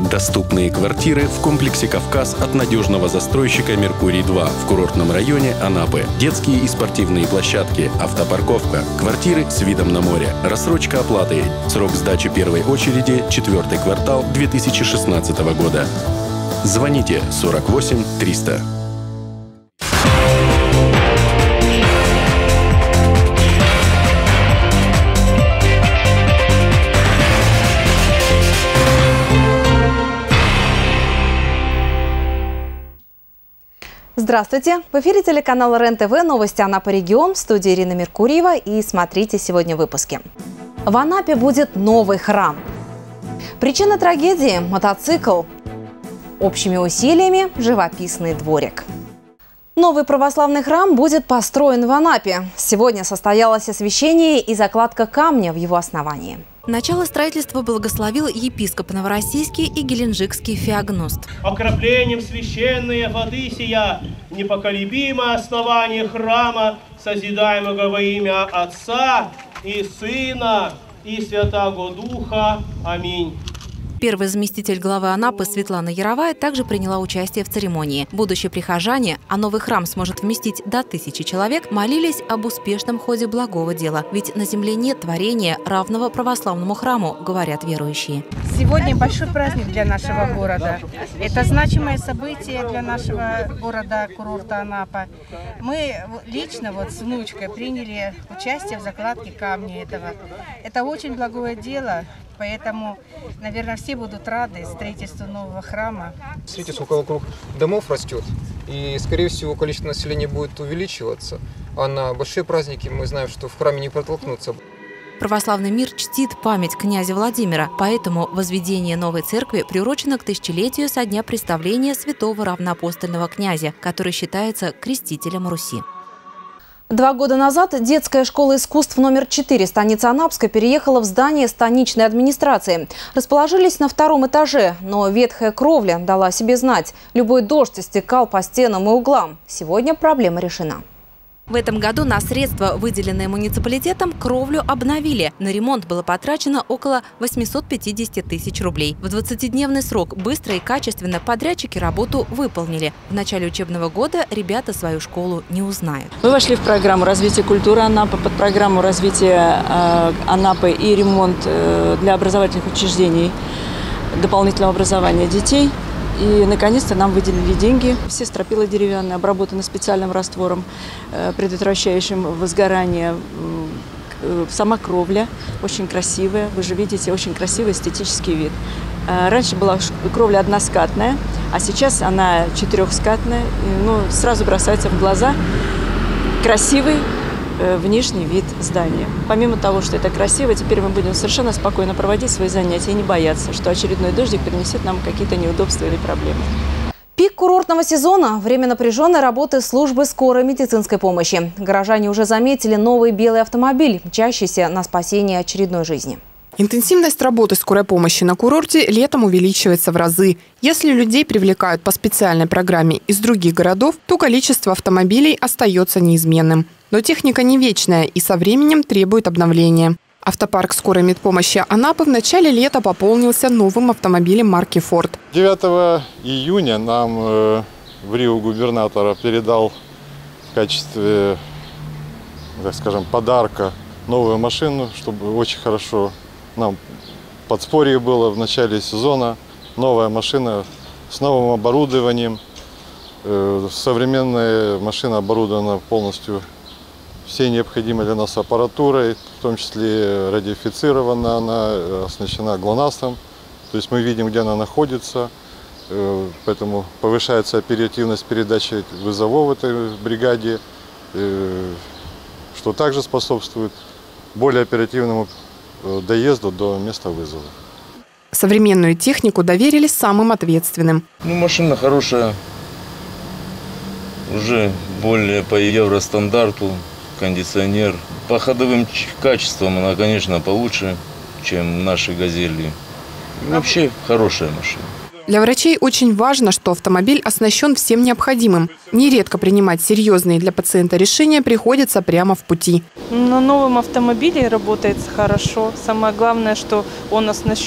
Доступные квартиры в комплексе «Кавказ» от надежного застройщика «Меркурий-2» в курортном районе Анапы. Детские и спортивные площадки, автопарковка, квартиры с видом на море, рассрочка оплаты. Срок сдачи первой очереди – 4-й квартал 2016 года. Звоните 48 300. Здравствуйте! В эфире телеканала РЕН-ТВ, новости Анапы регион, в студии Ирина Меркурьева, и смотрите сегодня в выпуске. В Анапе будет новый храм. Причина трагедии – мотоцикл. Общими усилиями – живописный дворик. Новый православный храм будет построен в Анапе. Сегодня состоялось освящение и закладка камня в его основании. Начало строительства благословил епископ Новороссийский и Геленджикский феогност. Окроплением священной воды сия непоколебимое основание храма, созидаемого во имя Отца и Сына и Святаго Духа. Аминь. Первый заместитель главы Анапы Светлана Яровая также приняла участие в церемонии. Будущие прихожане, а новый храм сможет вместить до 1000 человек, молились об успешном ходе благого дела. Ведь на земле нет творения, равного православному храму, говорят верующие. Сегодня большой праздник для нашего города. Это значимое событие для нашего города, курорта Анапа. Мы лично с внучкой приняли участие в закладке камня этого. Это очень благое дело. Поэтому, наверное, все будут рады строительству нового храма. Видите, сколько вокруг домов растет, и, скорее всего, количество населения будет увеличиваться. А на большие праздники мы знаем, что в храме не протолкнуться. Православный мир чтит память князя Владимира, поэтому возведение новой церкви приурочено к тысячелетию со дня представления святого равноапостольного князя, который считается крестителем Руси. 2 года назад детская школа искусств номер 4 станицы Анапской переехала в здание станичной администрации. Расположились на 2-м этаже, но ветхая кровля дала о себе знать. Любой дождь стекал по стенам и углам. Сегодня проблема решена. В этом году на средства, выделенные муниципалитетом, кровлю обновили. На ремонт было потрачено около 850 тысяч рублей. В 20-дневный срок быстро и качественно подрядчики работу выполнили. В начале учебного года ребята свою школу не узнают. Мы вошли в программу развития культуры Анапы, под программу развития Анапы и ремонт для образовательных учреждений, дополнительного образования детей. И, наконец-то, нам выделили деньги. Все стропила деревянные, обработаны специальным раствором, предотвращающим возгорание. Сама кровля очень красивая. Вы же видите, очень красивый эстетический вид. Раньше была кровля односкатная, а сейчас она 4-скатная. Сразу бросается в глаза красивый внешний вид здания. Помимо того, что это красиво, теперь мы будем совершенно спокойно проводить свои занятия и не бояться, что очередной дождик принесет нам какие-то неудобства или проблемы. Пик курортного сезона – время напряженной работы службы скорой медицинской помощи. Горожане уже заметили новый белый автомобиль, мчащийся на спасение очередной жизни. Интенсивность работы скорой помощи на курорте летом увеличивается в разы. Если людей привлекают по специальной программе из других городов, то количество автомобилей остается неизменным. Но техника не вечная и со временем требует обновления. Автопарк скорой медпомощи Анапы в начале лета пополнился новым автомобилем марки Ford. 9 июня нам в Рио губернатора передал в качестве, так скажем, подарка новую машину, чтобы очень хорошо нам подспорье было в начале сезона. Новая машина с новым оборудованием. Современная машина оборудована полностью всей необходимой для нас аппаратурой, в том числе радиофицирована, она оснащена ГЛОНАССом. То есть мы видим, где она находится, поэтому повышается оперативность передачи вызовов в этой бригаде, что также способствует более оперативному доезду до места вызова. Современную технику доверили самым ответственным. Машина хорошая, уже более по евростандарту, кондиционер. По ходовым качествам она, конечно, получше, чем наши «Газели». Вообще хорошая машина. Для врачей очень важно, что автомобиль оснащен всем необходимым. Нередко принимать серьезные для пациента решения приходится прямо в пути. На новом автомобиле работает хорошо. Самое главное, что он оснащен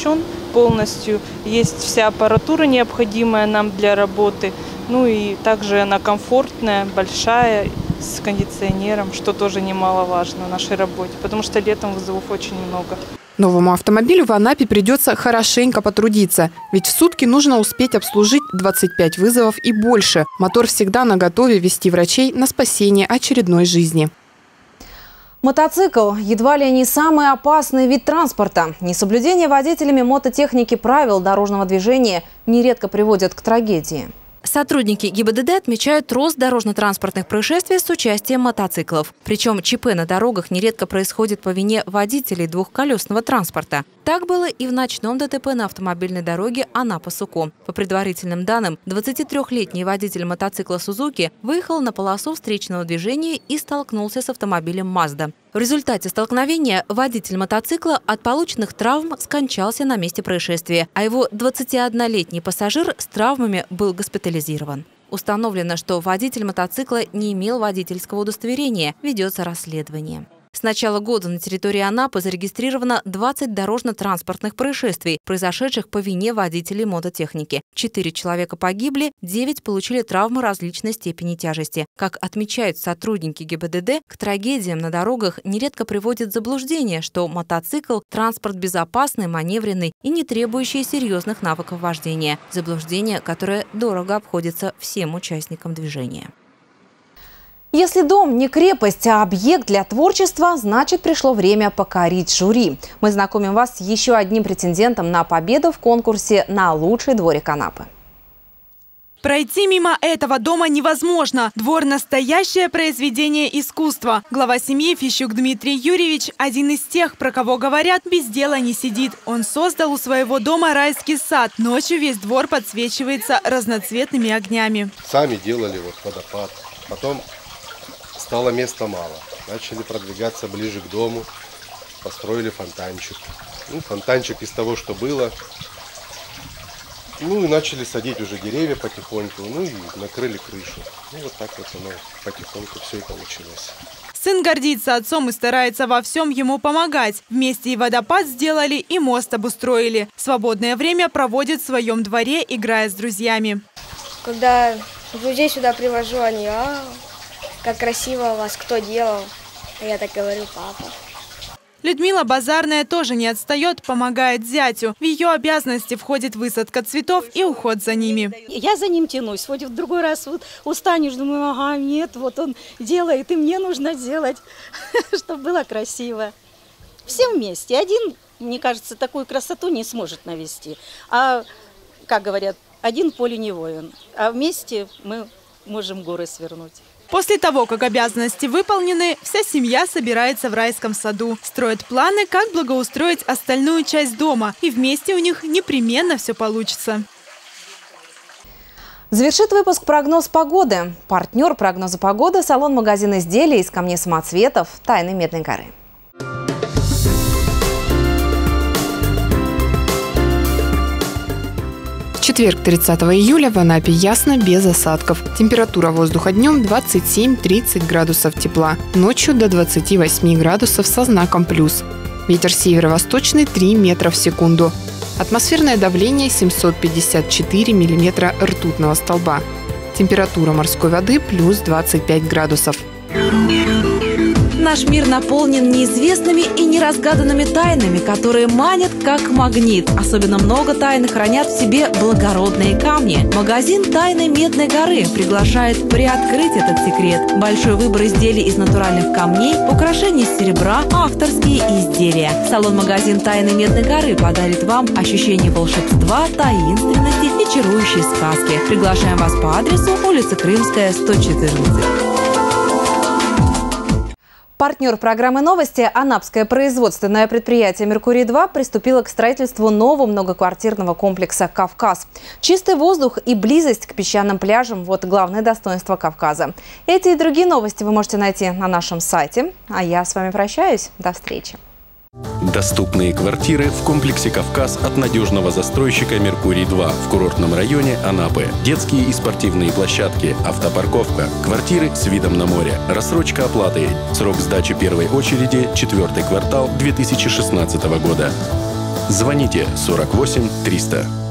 полностью. Есть вся аппаратура, необходимая нам для работы. Ну и также она комфортная, большая, с кондиционером, что тоже немаловажно в нашей работе, потому что летом вызовов очень много. Новому автомобилю в Анапе придется хорошенько потрудиться, ведь в сутки нужно успеть обслужить 25 вызовов и больше. Мотор всегда наготове вести врачей на спасение очередной жизни. Мотоцикл – едва ли не самый опасный вид транспорта. Несоблюдение водителями мототехники правил дорожного движения нередко приводит к трагедии. Сотрудники ГИБДД отмечают рост дорожно-транспортных происшествий с участием мотоциклов. Причем ЧП на дорогах нередко происходит по вине водителей двухколесного транспорта. Так было и в ночном ДТП на автомобильной дороге Анапа-Суко. По предварительным данным, 23-летний водитель мотоцикла «Сузуки» выехал на полосу встречного движения и столкнулся с автомобилем «Мазда». В результате столкновения водитель мотоцикла от полученных травм скончался на месте происшествия, а его 21-летний пассажир с травмами был госпитализирован. Установлено, что водитель мотоцикла не имел водительского удостоверения. Ведется расследование. С начала года на территории Анапы зарегистрировано 20 дорожно-транспортных происшествий, произошедших по вине водителей мототехники. 4 человека погибли, 9 получили травмы различной степени тяжести. Как отмечают сотрудники ГИБДД, к трагедиям на дорогах нередко приводит заблуждение, что мотоцикл – транспорт безопасный, маневренный и не требующий серьезных навыков вождения. Заблуждение, которое дорого обходится всем участникам движения. Если дом не крепость, а объект для творчества, значит, пришло время покорить жюри. Мы знакомим вас с еще одним претендентом на победу в конкурсе на лучший дворик Анапы. Пройти мимо этого дома невозможно. Двор – настоящее произведение искусства. Глава семьи Фищук Дмитрий Юрьевич – один из тех, про кого говорят, без дела не сидит. Он создал у своего дома райский сад. Ночью весь двор подсвечивается разноцветными огнями. Сами делали вот водопад. Потом стало места мало. Начали продвигаться ближе к дому. Построили фонтанчик. Фонтанчик из того, что было. И начали садить уже деревья потихоньку, и накрыли крышу. Вот так вот оно потихоньку все и получилось. Сын гордится отцом и старается во всем ему помогать. Вместе и водопад сделали, и мост обустроили. Свободное время проводит в своем дворе, играя с друзьями. Когда друзей сюда привожу, они: как красиво у вас, кто делал? А я так говорю: папа. Людмила Базарная тоже не отстает, помогает зятю. В ее обязанности входит высадка цветов и уход за ними. Я за ним тянусь. Вот в другой раз устанешь, думаю: ага, нет, вот он делает, и мне нужно делать, чтобы было красиво. Все вместе. Один, мне кажется, такую красоту не сможет навести. А, как говорят, один поле не воин. А вместе мы можем горы свернуть. После того, как обязанности выполнены, вся семья собирается в райском саду. Строят планы, как благоустроить остальную часть дома. И вместе у них непременно все получится. Завершит выпуск прогноз погоды. Партнер прогноза погоды – салон-магазин изделий из камней самоцветов «Тайны Медной горы». В четверг, 30 июля, в Анапе ясно, без осадков. Температура воздуха днем 27-30 градусов тепла, ночью до 28 градусов со знаком плюс. Ветер северо-восточный 3 метра в секунду. Атмосферное давление 754 миллиметра ртутного столба. Температура морской воды плюс 25 градусов. Наш мир наполнен неизвестными и неразгаданными тайнами, которые манят как магнит. Особенно много тайн хранят в себе благородные камни. Магазин «Тайны Медной горы» приглашает приоткрыть этот секрет. Большой выбор изделий из натуральных камней, украшений из серебра, авторские изделия. Салон-магазин «Тайны Медной горы» подарит вам ощущение волшебства, таинственности и чарующей сказки. Приглашаем вас по адресу улица Крымская, 114. Партнер программы «Новости» – анапское производственное предприятие «Меркурий-2» приступило к строительству нового многоквартирного комплекса «Кавказ». Чистый воздух и близость к песчаным пляжам – вот главное достоинство Кавказа. Эти и другие новости вы можете найти на нашем сайте. А я с вами прощаюсь. До встречи. Доступные квартиры в комплексе «Кавказ» от надежного застройщика «Меркурий-2» в курортном районе Анапы. Детские и спортивные площадки, автопарковка, квартиры с видом на море, рассрочка оплаты. Срок сдачи первой очереди – 4-й квартал 2016 года. Звоните 48 300.